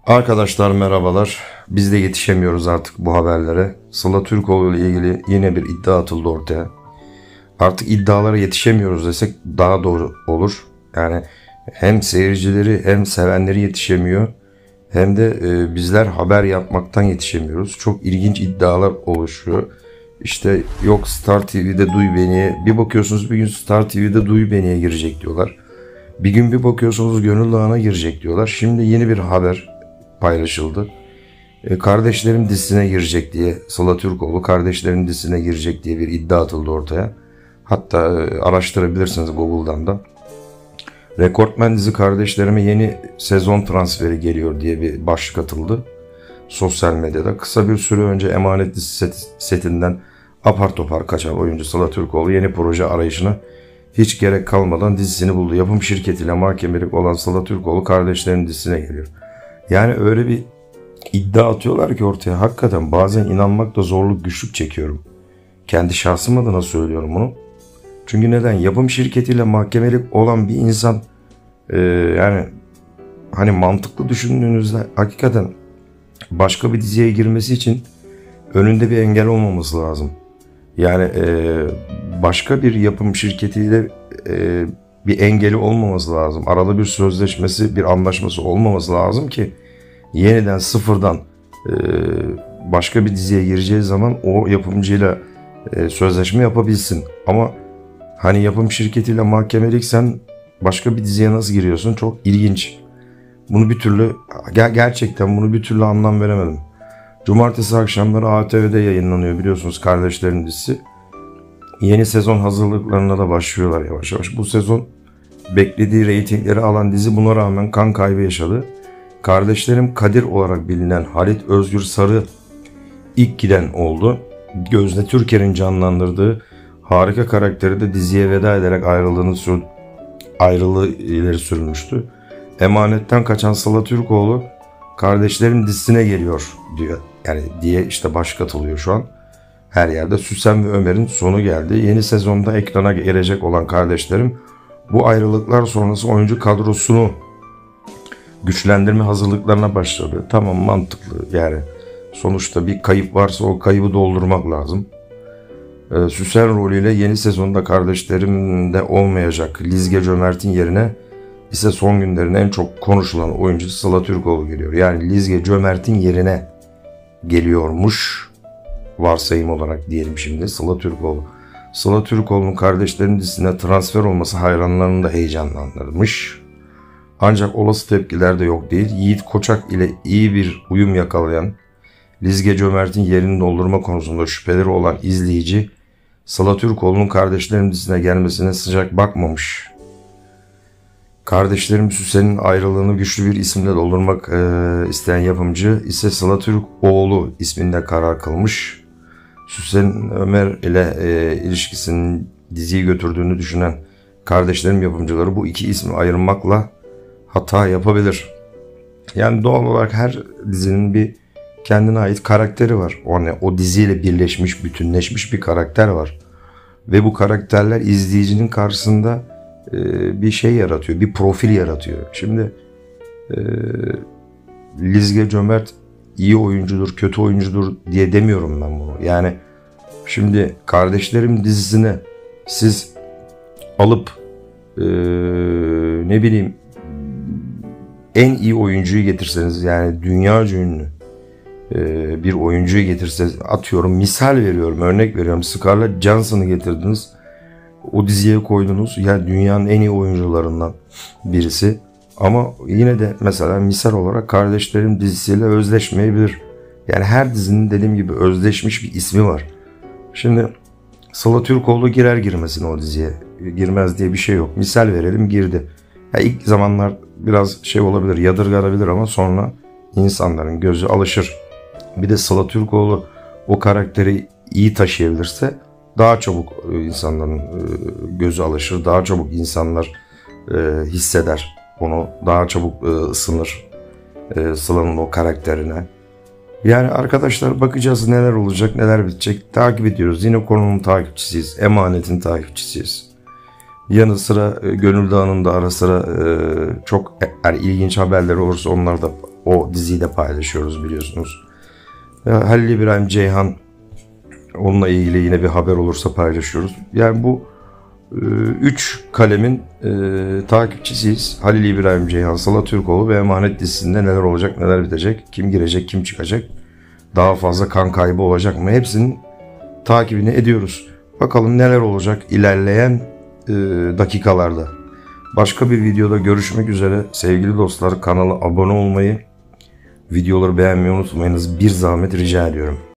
Arkadaşlar merhabalar. Biz de yetişemiyoruz artık bu haberlere. Sıla Türkoğlu ile ilgili yine bir iddia atıldı ortaya. Artık iddialara yetişemiyoruz desek daha doğru olur. Yani hem seyircileri hem sevenleri yetişemiyor. Hem de bizler haber yapmaktan yetişemiyoruz. Çok ilginç iddialar oluşuyor. İşte yok Star TV'de Duy Beni'ye, bir bakıyorsunuz bir gün Star TV'de Duy Beni'ye girecek diyorlar. Bir gün bir bakıyorsunuz Gönül Dağı'na girecek diyorlar. Şimdi yeni bir haber paylaşıldı. Kardeşlerim dizisine girecek diye, Sıla Türkoğlu Kardeşlerim dizisine girecek diye bir iddia atıldı ortaya. Hatta araştırabilirsiniz Google'dan da. Rekortmen dizi Kardeşlerime yeni sezon transferi geliyor diye bir başlık atıldı sosyal medyada. Kısa bir süre önce Emanet dizisi setinden apar topar kaçan oyuncu Sıla Türkoğlu yeni proje arayışına hiç gerek kalmadan dizisini buldu. Yapım şirketiyle mahkemelik olan Sıla Türkoğlu Kardeşlerin dizisine geliyor. Yani öyle bir iddia atıyorlar ki ortaya, hakikaten bazen inanmakta zorluk güçlük çekiyorum. Kendi şahsım adına söylüyorum bunu. Çünkü neden? Yapım şirketiyle mahkemelik olan bir insan yani hani mantıklı düşündüğünüzde hakikaten başka bir diziye girmesi için önünde bir engel olmaması lazım. Yani başka bir yapım şirketiyle bir engeli olmaması lazım. Arada bir sözleşmesi, bir anlaşması olmaması lazım ki yeniden sıfırdan başka bir diziye gireceği zaman o yapımcıyla sözleşme yapabilsin. Ama hani yapım şirketiyle mahkemeliksen başka bir diziye nasıl giriyorsun? Çok ilginç. Bunu bir türlü gerçekten bunu bir türlü anlam veremedim. Cumartesi akşamları ATV'de yayınlanıyor biliyorsunuz Kardeşlerin dizisi. Yeni sezon hazırlıklarına da başlıyorlar yavaş yavaş. Bu sezon beklediği reytingleri alan dizi buna rağmen kan kaybı yaşadı. Kardeşlerim Kadir olarak bilinen Halit Özgür Sarı ilk giden oldu. Gözde Türker'in canlandırdığı harika karakteri de diziye veda ederek ayrılığı ileri sürülmüştü. Emanetten kaçan Sıla Türkoğlu Kardeşlerim dizisine geliyor diyor. Yani diye işte başlık atılıyor şu an. Her yerde Süsen ve Ömer'in sonu geldi. Yeni sezonda ekrana gelecek olan Kardeşlerim bu ayrılıklar sonrası oyuncu kadrosunu güçlendirme hazırlıklarına başladı. Tamam, mantıklı yani. Sonuçta bir kayıp varsa o kaybı doldurmak lazım. Süsen rolüyle yeni sezonda Kardeşlerim'de olmayacak Lizge Cömert'in yerine ise son günlerin en çok konuşulan oyuncu Sıla Türkoğlu geliyor. Yani Lizge Cömert'in yerine geliyormuş. Varsayım olarak diyelim şimdi Sıla Türkoğlu. Sıla Türkoğlu'nun Kardeşlerin dizisine transfer olması hayranlarını da heyecanlandırmış. Ancak olası tepkiler de yok değil. Yiğit Koçak ile iyi bir uyum yakalayan Lizge Cömert'in yerini doldurma konusunda şüpheleri olan izleyici Sıla Türkoğlu'nun Kardeşlerim dizisine gelmesine sıcak bakmamış. Kardeşlerim Süsen'in ayrılığını güçlü bir isimle doldurmak isteyen yapımcı ise Sıla Türkoğlu isminde karar kılmış. Süsen Ömer ile ilişkisinin diziyi götürdüğünü düşünen Kardeşlerim yapımcıları bu iki ismi ayırmakla hata yapabilir. Yani doğal olarak her dizinin bir kendine ait karakteri var. O diziyle birleşmiş, bütünleşmiş bir karakter var. Ve bu karakterler izleyicinin karşısında bir şey yaratıyor, bir profil yaratıyor. Şimdi Lizge Cömert iyi oyuncudur, kötü oyuncudur diye demiyorum ben bunu. Yani şimdi Kardeşlerim dizisine siz alıp ne bileyim en iyi oyuncuyu getirseniz, yani dünyaca ünlü bir oyuncuyu getirseniz, atıyorum misal veriyorum, örnek veriyorum, Scarlett Johansson'ı getirdiniz, o diziye koydunuz, yani dünyanın en iyi oyuncularından birisi, ama yine de mesela misal olarak Kardeşlerim dizisiyle özleşmeyebilir. Yani her dizinin dediğim gibi özleşmiş bir ismi var. Şimdi Sıla Türkoğlu girer girmesin o diziye, girmez diye bir şey yok. Misal verelim, girdi. Ya ilk zamanlar biraz şey olabilir, yadırganabilir, ama sonra insanların gözü alışır. Bir de Sıla Türkoğlu o karakteri iyi taşıyabilirse daha çabuk insanların gözü alışır, daha çabuk insanlar hisseder onu, daha çabuk ısınır Sıla'nın o karakterine. Yani arkadaşlar, bakacağız neler olacak, neler bitecek. Takip ediyoruz. Yine konunun takipçisiyiz. Emanet'in takipçisiyiz. Yanı sıra Gönül Dağı'nın da ara sıra çok ilginç haberleri olursa onları da O diziyi de paylaşıyoruz biliyorsunuz. Halil İbrahim Ceyhan, onunla ilgili yine bir haber olursa paylaşıyoruz. Yani bu 3 kalemin takipçisiyiz. Halil İbrahim Ceyhan, Sıla Türkoğlu ve Emanet dizisinde neler olacak, neler bitecek, kim girecek, kim çıkacak, daha fazla kan kaybı olacak mı? Hepsinin takibini ediyoruz. Bakalım neler olacak ilerleyen dakikalarda. Başka bir videoda görüşmek üzere. Sevgili dostlar, kanala abone olmayı, videoları beğenmeyi unutmayınız. Bir zahmet rica ediyorum.